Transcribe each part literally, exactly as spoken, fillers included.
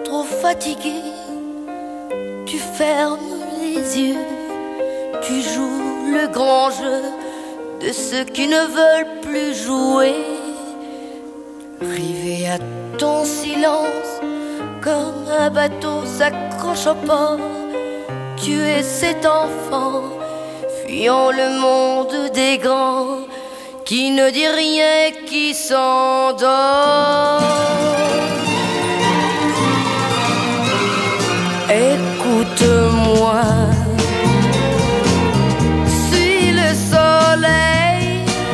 trop fatigué, tu fermes les yeux, tu joues le grand jeu de ceux qui ne veulent plus jouer. Rivé à ton silence, comme un bateau s'accroche au port, tu es cet enfant fuyant le monde des grands, qui ne dit rien, qui s'endort. Écoute-moi, suis le soleil,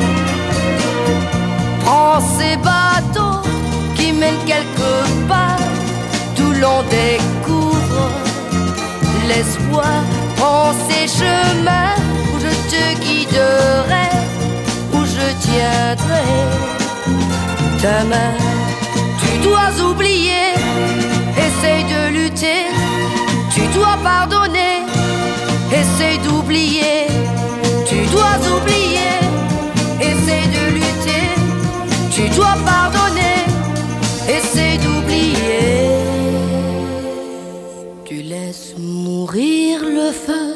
prends ces bateaux qui mènent quelque part, d'où l'on découvre l'espoir. Prends ces chemins où je te guiderai, où je tiendrai ta main. Tu dois oublier, essaye de lutter. Tu dois pardonner, essaye d'oublier. Tu dois oublier, essaye de lutter. Tu dois pardonner, essaye d'oublier. Tu laisses mourir le feu,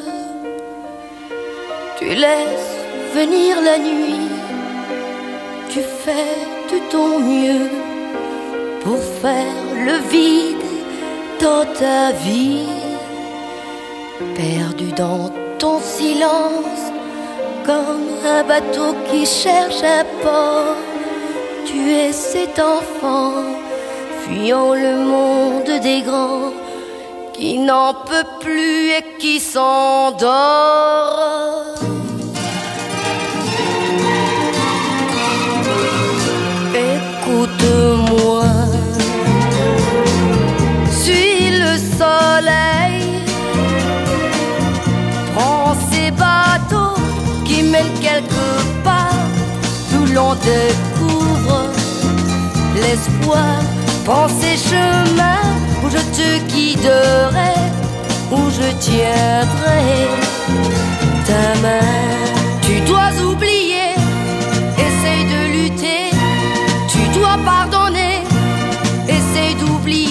tu laisses venir la nuit. Tu fais de ton mieux pour faire le vide dans ta vie. Perdu dans ton silence, comme un bateau qui cherche un port, tu es cet enfant fuyant le monde des grands, qui n'en peut plus et qui s'endort. Écoute-moi, suis le soleil, prends ces bateaux qui mènent quelque part, d'où l'on découvre l'espoir. Prends ces chemins où je te guiderai, où je tiendrai ta main. Tu dois oublier, essaye de lutter. Tu dois pardonner, essaye d'oublier.